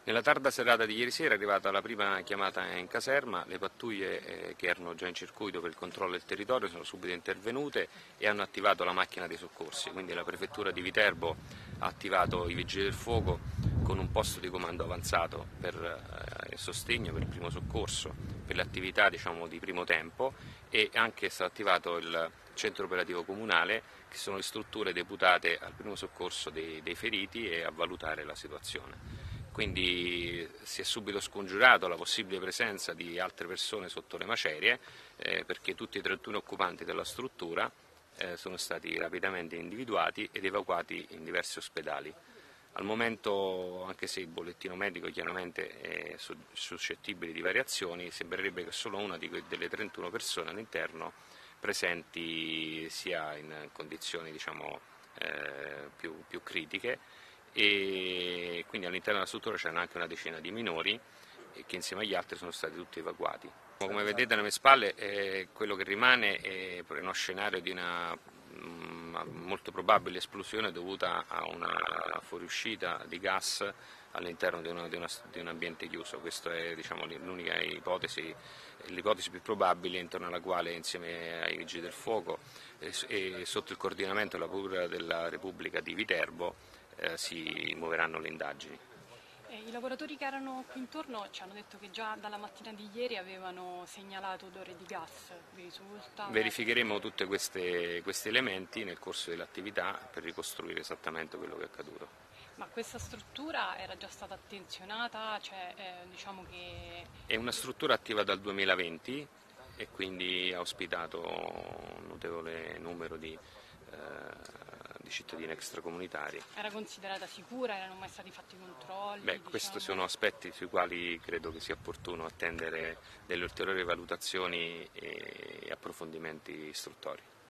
Nella tarda serata di ieri sera è arrivata la prima chiamata in caserma, le pattuglie che erano già in circuito per il controllo del territorio sono subito intervenute e hanno attivato la macchina dei soccorsi, quindi la prefettura di Viterbo ha attivato i vigili del fuoco con un posto di comando avanzato per il sostegno, per il primo soccorso, per le attività di primo tempo, e anche è stato attivato il centro operativo comunale, che sono le strutture deputate al primo soccorso dei feriti e a valutare la situazione. Quindi si è subito scongiurato la possibile presenza di altre persone sotto le macerie, perché tutti i 31 occupanti della struttura sono stati rapidamente individuati ed evacuati in diversi ospedali. Al momento, anche se il bollettino medico chiaramente è suscettibile di variazioni, sembrerebbe che solo una delle 31 persone all'interno presenti sia in condizioni più critiche, e quindi all'interno della struttura c'erano anche una decina di minori che insieme agli altri sono stati tutti evacuati. Come vedete alle mie spalle quello che rimane è uno scenario di una molto probabile esplosione dovuta a una fuoriuscita di gas all'interno di un ambiente chiuso. Questa è l'unica ipotesi, l'ipotesi più probabile, intorno alla quale insieme ai vigili del fuoco e sotto il coordinamento della Procura della Repubblica di Viterbo si muoveranno le indagini. I lavoratori che erano qui intorno ci hanno detto che già dalla mattina di ieri avevano segnalato odore di gas, vi risulta? Verificheremo tutti questi elementi nel corso dell'attività per ricostruire esattamente quello che è accaduto. Ma questa struttura era già stata attenzionata? Cioè, diciamo che... È una struttura attiva dal 2020 e quindi ha ospitato un notevole numero di cittadini extracomunitari. Era considerata sicura? Erano mai stati fatti controlli? Questi sono aspetti sui quali credo che sia opportuno attendere delle ulteriori valutazioni e approfondimenti istruttori.